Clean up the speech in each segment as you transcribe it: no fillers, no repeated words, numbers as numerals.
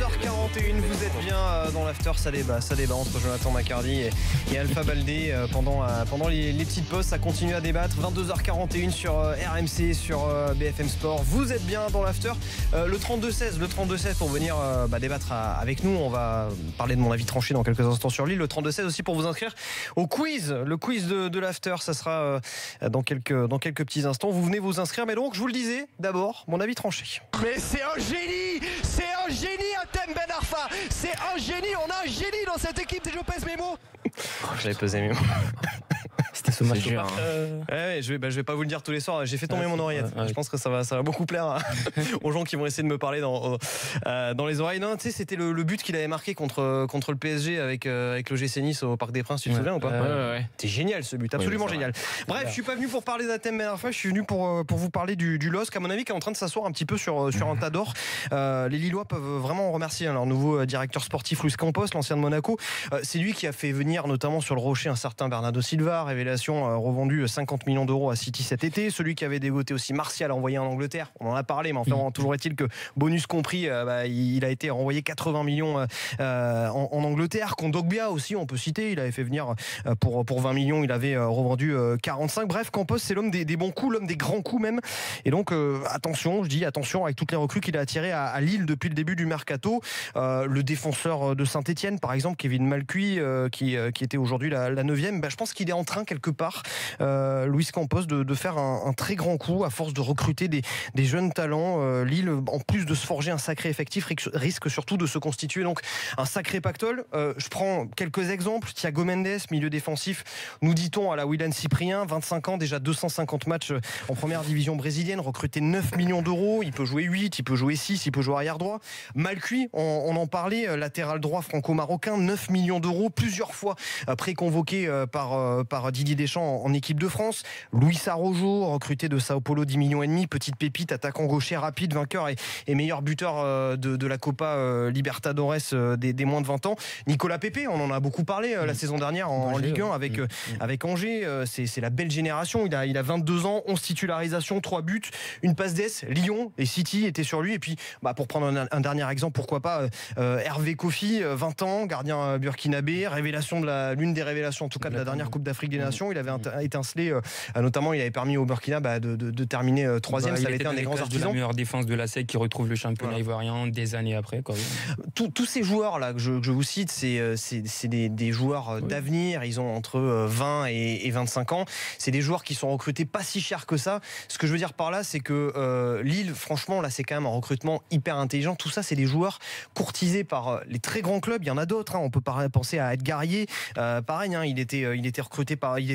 22h41, vous êtes bien dans l'after, ça débat entre Jonathan Macardy et Alpha Baldé pendant les petites pauses, ça continue à débattre. 22h41 sur RMC, sur BFM Sport, vous êtes bien dans l'after. Le 32-16 pour venir débattre avec nous, on va parler de mon avis tranché dans quelques instants sur Lille. Le 32-16 aussi pour vous inscrire au quiz, le quiz de l'after, ça sera dans quelques petits instants. Vous venez vous inscrire, mais donc je vous le disais, d'abord mon avis tranché. Mais c'est un génie, Hatem Ben Arfa, c'est un génie, on a un génie dans cette équipe des Jopes Memo. J'avais pesé mes mots. C'était ce match. Je vais pas vous le dire tous les soirs. J'ai fait tomber mon oreillette. Je pense que ça va beaucoup plaire aux gens qui vont essayer de me parler dans les oreilles. Non, tu sais, c'était le but qu'il avait marqué contre le PSG avec l'OGC Nice au Parc des Princes. Tu te souviens ou pas? Ouais. C'était génial ce but, absolument génial. Bref, je suis pas venu pour parler d'Hatem Ben Arfa. Je suis venu pour vous parler du LOSC, à mon avis, qui est en train de s'asseoir un petit peu sur un tas d'or. Les Lillois peuvent vraiment remercier leur nouveau directeur sportif Luis Campos, l'ancien de Monaco. C'est lui qui a fait venir notamment sur le Rocher un certain Bernardo Silva, révélation, revendu 50 millions d'euros à City cet été. Celui qui avait dégoté aussi Martial, envoyé en Angleterre. On en a parlé, mais enfin, toujours est-il que, bonus compris, il a été renvoyé 80 millions en Angleterre. Kondogbia aussi, on peut citer. Il avait fait venir pour 20 millions. Il avait revendu 45. Bref, Campos, c'est l'homme des bons coups, l'homme des grands coups même. Et donc, attention avec toutes les recrues qu'il a attirées à Lille depuis le début du mercato. Le défenseur de Saint-Etienne, par exemple, Kevin Malcuit, qui était aujourd'hui la 9e, je pense qu'il est en train quelque part, Luis Campos, de faire un très grand coup à force de recruter des jeunes talents. Lille, en plus de se forger un sacré effectif, risque surtout de se constituer donc un sacré pactole. Je prends quelques exemples. Thiago Mendes, milieu défensif, nous dit-on à la Willan Cyprien, 25 ans, déjà 250 matchs en première division brésilienne, recruté 9 millions d'euros. Il peut jouer 8, il peut jouer 6, il peut jouer arrière droit. Malcuit, on en parlait, latéral droit franco-marocain, 9 millions d'euros, plusieurs fois pré-convoqué par Didier Deschamps en équipe de France. Luis Araujo, recruté de Sao Paulo, 10 millions et demi, petite pépite, attaquant gaucher rapide, vainqueur et meilleur buteur de la Copa Libertadores des moins de 20 ans. Nicolas Pepe, on en a beaucoup parlé la saison dernière en Ligue 1 avec Angers. C'est la belle génération. Il a 22 ans, 11 titularisations, 3 buts, une passe d'ess. Lyon et City étaient sur lui. Et puis, pour prendre un dernier exemple, pourquoi pas Hervé Kofi, 20 ans, gardien burkinabé, l'une des révélations en tout cas de la dernière Coupe d'Afrique des Nations. Il avait étincelé, notamment il avait permis au Burkina de terminer 3e. Ça avait été un des grands artisans. De la meilleure défense de la SEC qui retrouve le championnat ivoirien des années après. Tous ces joueurs là que je vous cite, c'est des joueurs d'avenir. Ils ont entre 20 et 25 ans. C'est des joueurs qui sont recrutés pas si cher que ça. Ce que je veux dire par là, c'est que Lille, franchement, là, c'est quand même un recrutement hyper intelligent. Tout ça, c'est des joueurs courtisés par les très grands clubs. Il y en a d'autres. On peut penser à Edgarier. Pareil, il était recruté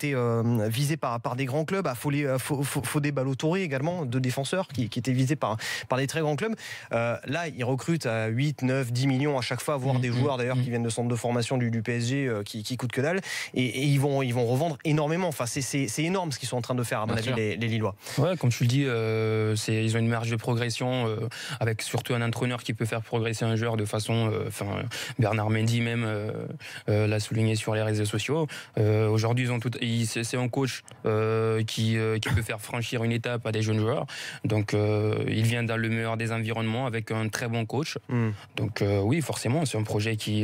visé par des grands clubs. À Fodé Ballo-Touré également, deux défenseurs qui étaient visés par des très grands clubs. Là, ils recrutent à 8, 9, 10 millions à chaque fois, voire des joueurs d'ailleurs qui viennent de centres de formation du PSG qui coûtent que dalle. Et ils vont revendre énormément. Enfin, c'est énorme ce qu'ils sont en train de faire, à mon avis, les Lillois. Ouais, comme tu le dis, ils ont une marge de progression avec surtout un entraîneur qui peut faire progresser un joueur de façon. Bernard Mendy même l'a souligné sur les réseaux sociaux. Aujourd'hui, c'est un coach qui peut faire franchir une étape à des jeunes joueurs. Donc, il vient dans le meilleur des environnements avec un très bon coach. Donc, oui, forcément, c'est un projet qui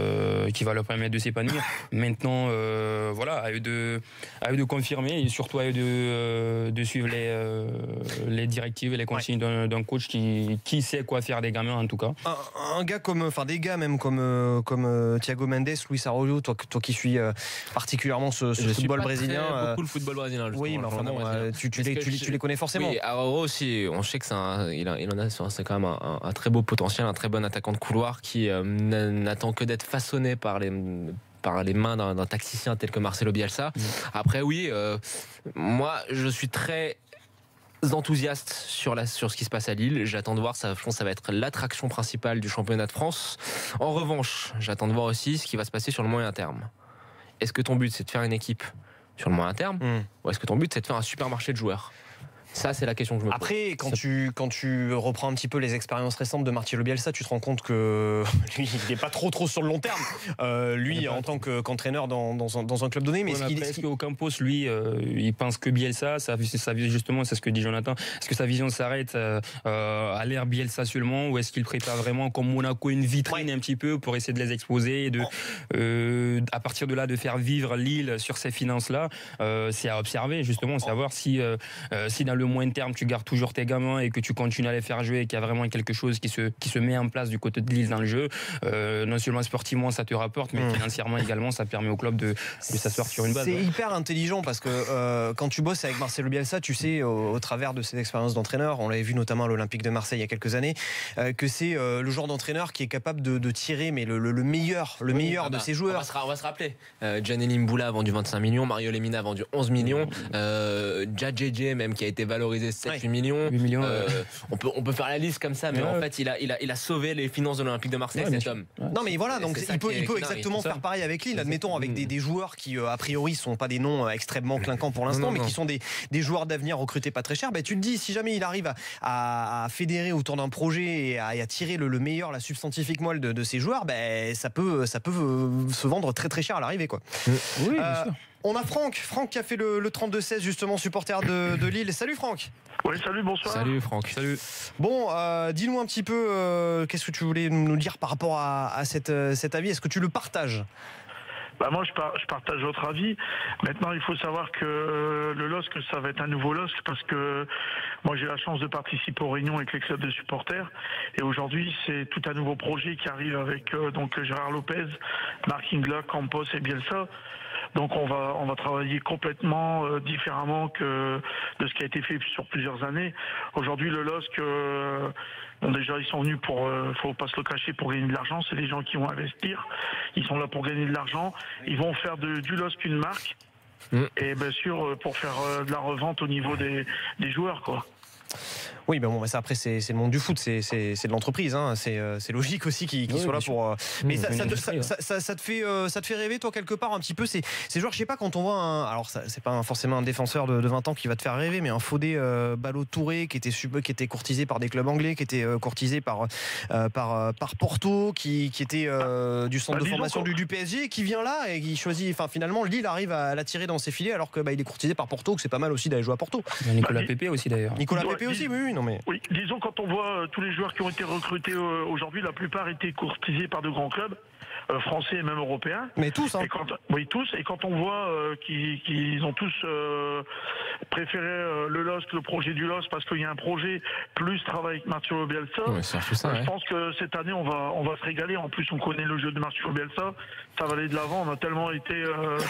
va leur permettre de s'épanouir. Maintenant, à eux de confirmer et surtout à eux de suivre les directives et les consignes d'un coach qui sait quoi faire des gamins en tout cas. Des gars même comme Thiago Mendes, Luis Araujo, toi qui suis particulièrement ce football brésilien. Beaucoup le football brésilien. Oui, mais enfin tu les connais forcément. Oui, Araujo aussi, on sait que c'est quand même un très beau potentiel, un très bon attaquant de couloir qui n'attend que d'être façonné par les mains d'un tacticien tel que Marcelo Bielsa. Après oui, moi je suis très enthousiaste sur ce qui se passe à Lille. J'attends de voir, je pense que ça va être l'attraction principale du championnat de France. En revanche, j'attends de voir aussi ce qui va se passer sur le moyen terme. Est-ce que ton but c'est de faire une équipe sur le moyen terme ou est-ce que ton but c'est de faire un supermarché de joueurs ? Ça, c'est la question que je me pose. Après, quand tu reprends un petit peu les expériences récentes de Marcelo Bielsa, tu te rends compte que lui, il n'est pas trop sur le long terme. Lui, en tant qu'entraîneur dans un club donné. Mais est-ce qu'Ocampos, lui, il pense que Bielsa, justement, c'est ce que dit Jonathan, est-ce que sa vision s'arrête à l'ère Bielsa seulement, ou est-ce qu'il prépare vraiment, comme Monaco, une vitrine un petit peu pour essayer de les exposer et à partir de là, de faire vivre Lille sur ces finances-là? C'est à observer, justement, savoir si dans le moyen terme tu gardes toujours tes gamins et que tu continues à les faire jouer et qu'il y a vraiment quelque chose qui se met en place du côté de Lille dans le jeu, non seulement sportivement ça te rapporte, mais financièrement également ça permet au club de s'asseoir sur une base. C'est hyper intelligent parce que quand tu bosses avec Marcelo Bielsa, tu sais au travers de ses expériences d'entraîneur, on l'avait vu notamment à l'Olympique de Marseille il y a quelques années, que c'est le genre d'entraîneur qui est capable de tirer mais le meilleur de ses joueurs. On va se rappeler, Gianni Mboula a vendu 25 millions, Mario Lemina a vendu 11 millions, Djadjedje même qui a été valorisé 7-8 millions. 8 millions on peut faire la liste comme ça, mais en fait il a sauvé les finances de l'Olympique de Marseille, cet homme. Non mais voilà, donc il peut exactement faire pareil avec Lille, admettons, avec des joueurs qui a priori sont pas des noms extrêmement clinquants pour l'instant, mais qui sont des joueurs d'avenir recrutés pas très cher. Tu te dis, si jamais il arrive à fédérer autour d'un projet et à tirer le meilleur, la substantifique moelle de ses joueurs, ça peut se vendre très très cher à l'arrivée, quoi. Oui, bien sûr. On a Franck qui a fait le 32-16, justement, supporter de Lille. Salut Franck. Oui, salut, bonsoir. Salut Franck. Salut. Bon, dis-nous un petit peu, qu'est-ce que tu voulais nous dire par rapport à cet avis? Est-ce que tu le partages? Moi, je partage votre avis. Maintenant, il faut savoir que le LOSC, ça va être un nouveau LOSC parce que moi, j'ai la chance de participer aux réunions avec les clubs de supporters. Et aujourd'hui, c'est tout un nouveau projet qui arrive avec donc Gérard Lopez, Marc Ingla, Campos et Bielsa. Donc on va travailler complètement différemment que de ce qui a été fait sur plusieurs années. Aujourd'hui, le LOSC, déjà ils sont venus faut pas se le cacher, pour gagner de l'argent. C'est les gens qui vont investir. Ils sont là pour gagner de l'argent. Ils vont faire du LOSC une marque. Et bien sûr pour faire de la revente au niveau des joueurs, quoi. Oui, ça après c'est le monde du foot, c'est de l'entreprise, hein. C'est logique aussi qu'ils soient là pour. Mais ça te fait rêver, toi, quelque part un petit peu ces joueurs. Je sais pas, quand on voit alors c'est pas forcément un défenseur de 20 ans qui va te faire rêver, mais un Fodé Ballo-Touré qui était courtisé par des clubs anglais, qui était courtisé par Porto, qui était du centre de formation du PSG, qui vient là et qui choisit. Enfin, finalement, Lille arrive à l'attirer dans ses filets, alors que il est courtisé par Porto, que c'est pas mal aussi d'aller jouer à Porto. Nicolas Pepe aussi d'ailleurs. Nicolas Pepe aussi, oui. Oui, disons, quand on voit tous les joueurs qui ont été recrutés aujourd'hui, la plupart étaient courtisés par de grands clubs, français et même européens. Mais tous, hein. Tous. Et quand on voit qu'ils ont tous préféré le LOSC, le projet du LOSC, parce qu'il y a un projet plus travail avec Marcelo Bielsa, je pense que cette année, on va se régaler. En plus, on connaît le jeu de Marcelo Bielsa. Ça va aller de l'avant. On a tellement été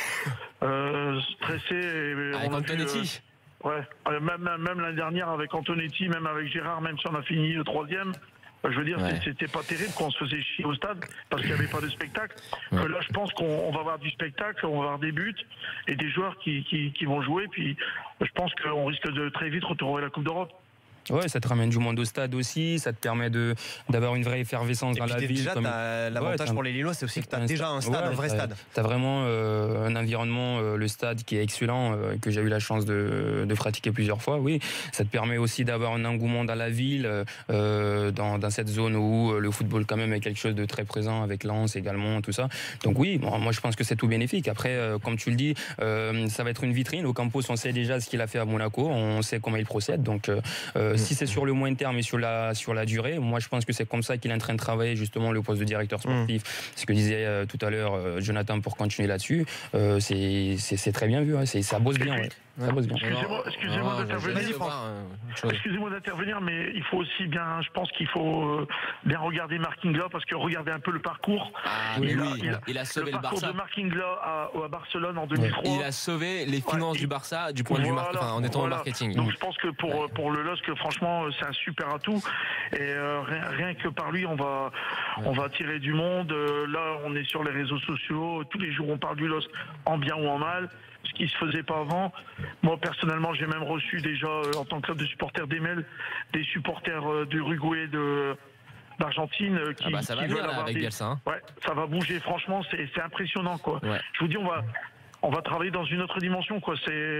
stressés. Avec Antonetti. Ouais, même l'année dernière avec Antonetti, même avec Gérard, même si on a fini le 3e, je veux dire, c'était pas terrible quand on se faisait chier au stade parce qu'il n'y avait pas de spectacle. Là, je pense qu'on va avoir du spectacle, on va avoir des buts et des joueurs qui vont jouer. Puis, je pense qu'on risque de très vite retrouver la Coupe d'Europe. Ouais, ça te ramène du monde au stade aussi, ça te permet d'avoir une vraie effervescence dans la ville. Déjà, l'avantage pour les Lillois, c'est aussi que tu as déjà un stade, un vrai stade. Tu as vraiment un environnement, le stade qui est excellent, que j'ai eu la chance de pratiquer plusieurs fois. Oui, ça te permet aussi d'avoir un engouement dans la ville, dans cette zone où le football quand même est quelque chose de très présent, avec Lens également, tout ça. Donc oui, moi je pense que c'est tout bénéfique. Après, comme tu le dis, ça va être une vitrine. Ocampos, on sait déjà ce qu'il a fait à Monaco, on sait comment il procède. Donc si c'est sur le moyen terme et sur la durée, moi je pense que c'est comme ça qu'il est en train de travailler justement le poste de directeur sportif. Ce que disait tout à l'heure Jonathan, pour continuer là-dessus, c'est très bien vu, hein. Ça bosse bien. Ouais. Ça bosse bien. Excusez-moi d'intervenir. Excusez-moi d'intervenir, mais il faut aussi bien, je pense qu'il faut bien regarder Marc Ingla, parce que regardez un peu le parcours. Il a sauvé le parcours Barça. de Marc Ingla à Barcelone en 2003. Il a sauvé les finances du Barça du point de vue en étant au marketing. Donc je pense que pour le LOSC, franchement, c'est un super atout. Et rien que par lui, on va attirer du monde. Là, on est sur les réseaux sociaux. Tous les jours, on parle du LOSC en bien ou en mal. Ce qui se faisait pas avant. Moi, personnellement, j'ai même reçu déjà, en tant que club de supporters, des mails des supporters d'Uruguay, d'Argentine ça va venir là avec Bielsa. Hein. Ouais, ça va bouger. Franchement, c'est impressionnant, quoi. Ouais. Je vous dis, on va travailler dans une autre dimension, quoi.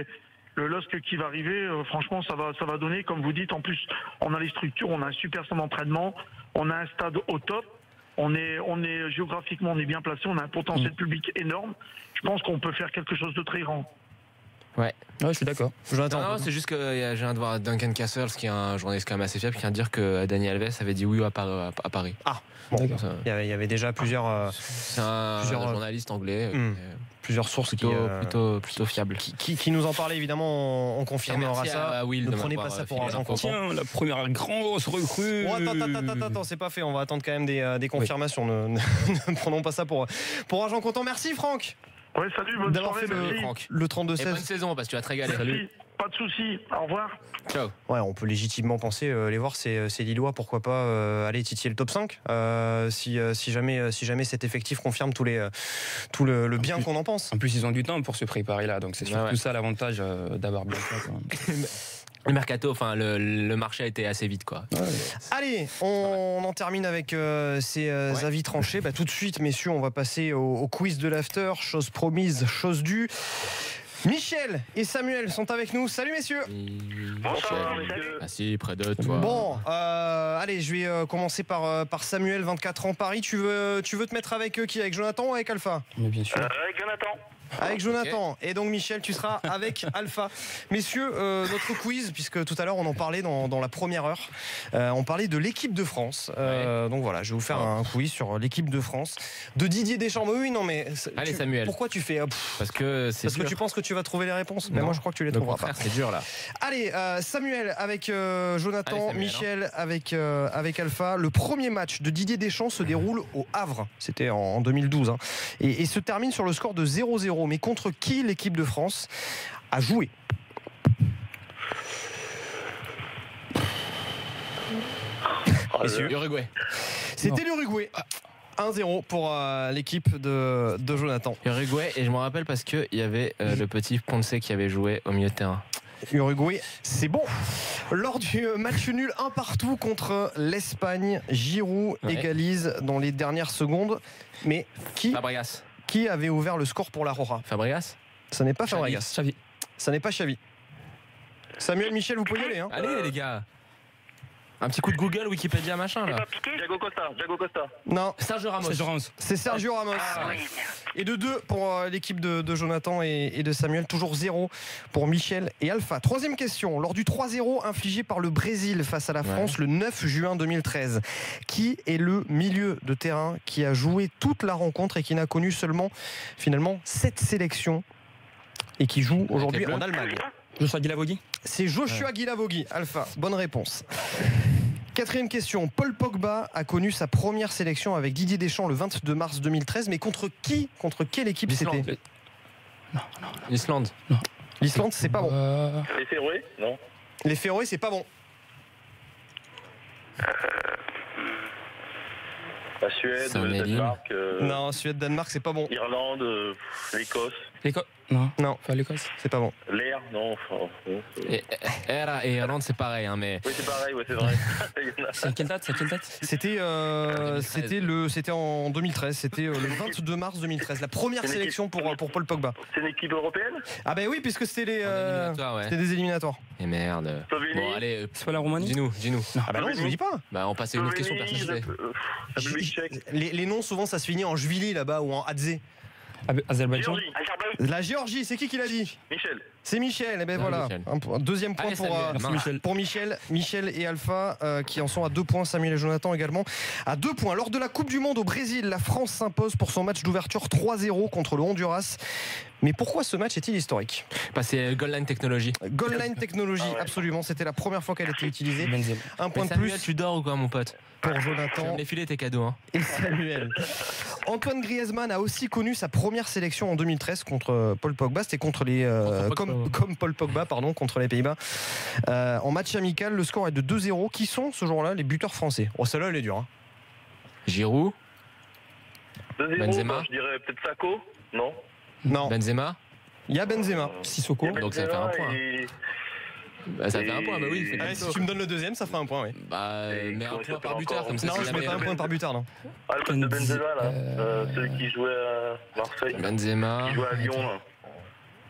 le LOSC qui va arriver, franchement, ça va donner, comme vous dites. En plus, on a les structures, on a un super centre d'entraînement, on a un stade au top. On est géographiquement, on est bien placé, on a un potentiel public énorme. Je pense qu'on peut faire quelque chose de très grand. Ouais, je suis d'accord. Non, c'est juste que je viens de voir Duncan Castles, qui est un journaliste quand même assez fiable, qui vient de dire que Daniel Alves avait dit oui à Paris. Ah, bon, D'accord. il y avait déjà plusieurs C'est un journaliste anglais. plusieurs sources Plutôt fiable. qui nous en parlaient. Évidemment, on confirmera ça. À Will ne de prenez pas m'avoir ça pour filé argent l'info. comptant. Tiens, la première grosse recrue. Oh, attends, c'est pas fait. On va attendre quand même des confirmations. Ne prenons pas ça pour argent comptant. Merci Franck Ouais, salut, bonne d'avoir soirée, fait merci. le Et bonne 32-16. saison, parce que tu vas te régaler. Merci. Pas de soucis, au revoir. Ciao. Ouais, on peut légitimement penser les voir ces Lillois, pourquoi pas aller titiller le top 5 si jamais cet effectif confirme tout le bien qu'on en pense. En plus, ils ont du temps pour se préparer là, donc c'est surtout Ouais. ça l'avantage d'avoir bien ça. Quoi. Le mercato, enfin le marché a été assez vite, quoi. Allez, on en termine avec ces avis tranchés. Tout de suite, messieurs, on va passer au quiz de l'after. Chose promise, chose due. Michel et Samuel sont avec nous. Salut messieurs. Bonsoir, messieurs. Assis près de toi. Bon, allez, je vais commencer par Samuel, 24 ans, Paris. Tu veux te mettre avec qui? Avec Jonathan ou avec Alpha? Mais bien sûr. Avec Jonathan. Avec Jonathan. Et donc Michel, tu seras avec Alpha. Messieurs, notre quiz, puisque tout à l'heure on en parlait dans la première heure, on parlait de l'équipe de France. Donc voilà, je vais vous faire un quiz sur l'équipe de France de Didier Deschamps. Oui, non mais Allez, Samuel. pourquoi tu fais Parce que c'est parce que dur. tu penses que tu vas trouver les réponses? Mais Non. moi je crois que tu les Au trouveras pas. contraire, c'est dur là. Allez, Samuel avec Jonathan, Allez, Samuel, Michel avec Alpha. Le premier match de Didier Deschamps se déroule au Havre. C'était en 2012. Et se termine sur le score de 0-0. Mais contre qui l'équipe de France a joué? Messieurs, Uruguay. c'était l'Uruguay. 1-0 pour l'équipe de Jonathan. Uruguay, et je me rappelle parce qu'il y avait le petit Ponce qui avait joué au milieu de terrain. Uruguay, c'est bon. Lors du match nul 1 partout contre l'Espagne, Giroud égalise dans les dernières secondes. Mais Fabregas. qui avait ouvert le score pour la Roja? Fabregas. Ça n'est pas Xavi. Fabregas. Xavi. Ça n'est pas Xavi. Samuel, Michel, vous pouvez y aller. Hein. Allez les gars. Un petit coup de Google, Wikipédia, machin là. Diego Costa. Non, Sergio Ramos. Sergio Ramos. c'est Sergio Ramos. Et de 2 pour l'équipe de Jonathan et de Samuel. Toujours 0 pour Michel et Alpha. Troisième question. Lors du 3-0 infligé par le Brésil face à la France le 9 juin 2013, qui est le milieu de terrain qui a joué toute la rencontre et qui n'a connu seulement finalement 7 sélections et qui joue aujourd'hui en Allemagne? Joshua Guilavogui. C'est Joshua Guilavogui. Alpha, bonne réponse. Quatrième question. Paul Pogba a connu sa première sélection avec Didier Deschamps le 22 mars 2013, mais contre quelle équipe c'était? L'Islande. L'Islande, c'est pas bon. Les Féroé? Non. Les Féroé, c'est pas bon. La Suède, C'est un le alien. Danemark, Non, Suède-Danemark, c'est pas bon. Irlande, l'Écosse, L'Écosse. Non. Non, Pas l'Écosse. c'est pas bon. l'air, non. Et Irlande, c'est pareil, hein, mais. Oui, c'est pareil, ouais, c'est vrai. C'est à quelle date? C'était 2013. c'était en 2013. C'était le 22 mars 2013. La première C'est une sélection pour Paul Pogba. C'est une équipe européenne? Ah ben oui, puisque c'était Éliminatoire, ouais. c'était des éliminatoires. Et merde. Slovénie. Bon, allez, C'est pas la Roumanie? dis-nous. Ah bah non, je vous dis pas. Bah, on passe à une autre question, personne ne sait. République tchèque. Les noms souvent ça se finit en Jvili là-bas ou en Hadze. Azerbaïdjan. Géorgie. La Géorgie, c'est qui l'a dit? Michel. C'est Michel, et ben Ah, voilà. Michel. Un deuxième point Allez, pour, Samuel, pour Michel et Alpha qui en sont à 2 points. Samuel et Jonathan également à 2 points. Lors de la Coupe du Monde au Brésil, la France s'impose pour son match d'ouverture 3-0 contre le Honduras. Mais pourquoi ce match est-il historique? Bah, c'est Goal Line Technology. Goal Line Technology, absolument. C'était la première fois qu'elle était utilisée. Benzema. Un point Mais de Samuel, plus tu dors ou quoi, mon pote? pour Tu vas Jonathan me les filer tes cadeaux, hein. et Samuel. Antoine Griezmann a aussi connu sa première sélection en 2013 contre Paul Pogba. C'était contre les comme Paul Pogba, pardon, contre les Pays-Bas. En match amical, le score est de 2-0. Qui sont ce jour-là les buteurs français? Oh, celle-là, elle est dure. Hein. Giroud, 2-0, Benzema. je dirais peut-être Sako. Non. Non, Benzema. il y a Benzema. Sissoko. Donc ça fait un point. Et... Bah, ça fait un point, bah oui. Allez, si tu me donnes le deuxième, ça fera un point, oui. Bah, Et mais un comment il point par s'appelle buteur, encore comme ça, Non, c'est je mets pas un jamais. point par buteur, non. Ah, le pote de Benzema, là. Celui qui jouait à Marseille. Benzema. Qui jouait à Lyon, là.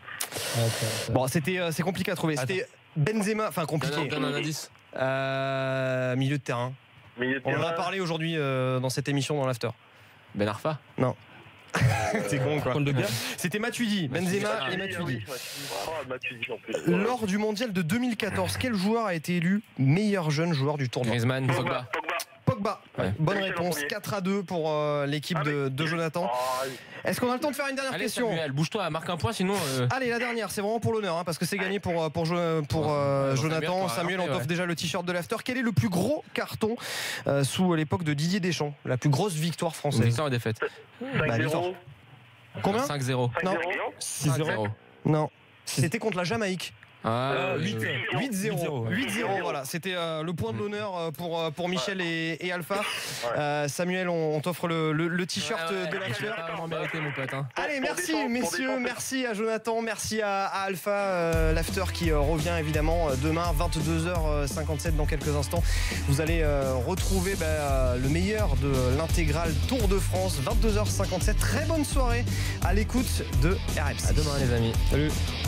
Bon, c'est compliqué à trouver. C'était Benzema, enfin compliqué. Donne un indice. Milieu de terrain. On en a parlé aujourd'hui dans cette émission dans l'after. Ben Arfa. Non. C'est con quoi. C'était Matuidi, Benzema et Matuidi. Lors du mondial de 2014, quel joueur a été élu meilleur jeune joueur du tournoi? Griezmann, Pogba. Ouais. Bonne réponse. 4-2 pour l'équipe de Jonathan. Est-ce qu'on a le temps de faire une dernière Allez, question? Samuel, bouge-toi, marque un point sinon. Allez, la dernière, c'est vraiment pour l'honneur, hein, parce que c'est gagné pour Jonathan. Samuel, on t'offre déjà le t-shirt de l'after. Quel est le plus gros carton sous l'époque de Didier Deschamps? La plus grosse victoire française? Victoire et défaite. 5-0. Combien? 5-0. Non. 6-0. Non. C'était contre la Jamaïque. 8-0. 8-0, voilà. C'était le point de l'honneur pour Michel et Alpha. Samuel, on t'offre le t-shirt de l'after. Vraiment mérité, mon pote. Allez, merci messieurs, merci à Jonathan, merci à Alpha. L'after qui revient évidemment demain 22h57 dans quelques instants. Vous allez retrouver le meilleur de l'intégrale Tour de France 22h57. Très bonne soirée à l'écoute de RMC. À demain les amis. Salut.